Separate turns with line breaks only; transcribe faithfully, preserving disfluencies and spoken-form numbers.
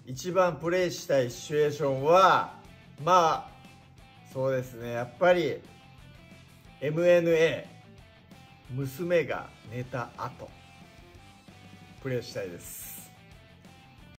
一番プレイしたいシチュエーションはまあそうですね、やっぱり エムエヌエー 娘が寝た後プレイしたいです。